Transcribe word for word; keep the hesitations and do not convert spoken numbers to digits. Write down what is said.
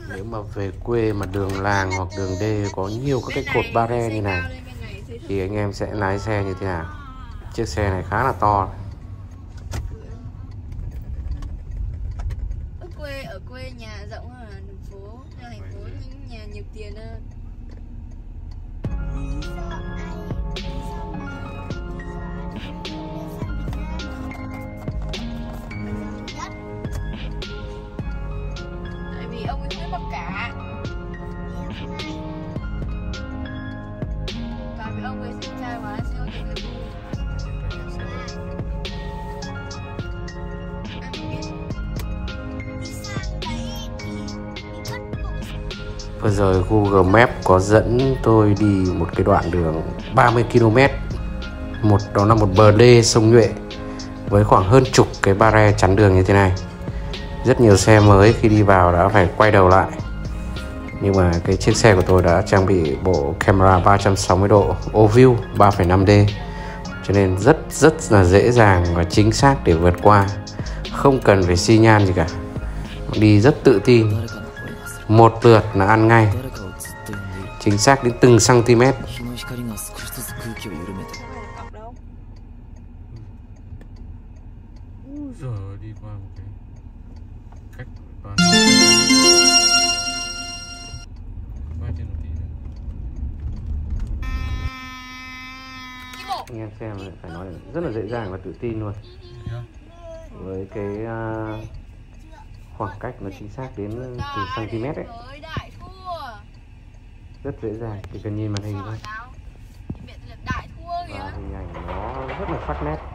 Nếu mà về quê mà đường làng hoặc đường đê có nhiều các cái cột barrier như này thì anh em sẽ lái xe như thế nào? Chiếc xe này khá là to. Ở quê ở quê nhà rộng hơn là thành phố, nhà thành phố những nhà nhiều tiền hơn. Tại vì ông ấy biết bắt cá. Tại vì ông ấy sinh trai mà sẽ không thể được. Vừa rồi Google Maps có dẫn tôi đi một cái đoạn đường ba mươi ki lô mét. Một đó là một bờ đê sông Nhuệ với khoảng hơn chục cái barrier chắn đường như thế này. Rất nhiều xe mới khi đi vào đã phải quay đầu lại. Nhưng mà cái chiếc xe của tôi đã trang bị bộ camera ba trăm sáu mươi độ OView ba phẩy năm D, cho nên rất rất là dễ dàng và chính xác để vượt qua, không cần phải xi nhan gì cả, đi rất tự tin. Một lượt là ăn ngay, chính xác đến từng cm. Anh em xem phải nói rất là dễ dàng và tự tin luôn. Với cái uh, khoảng cách nó chính xác đến từng cm ấy, rất dễ dàng, chỉ cần nhìn màn hình thôi và hình ảnh nó rất là sắc nét.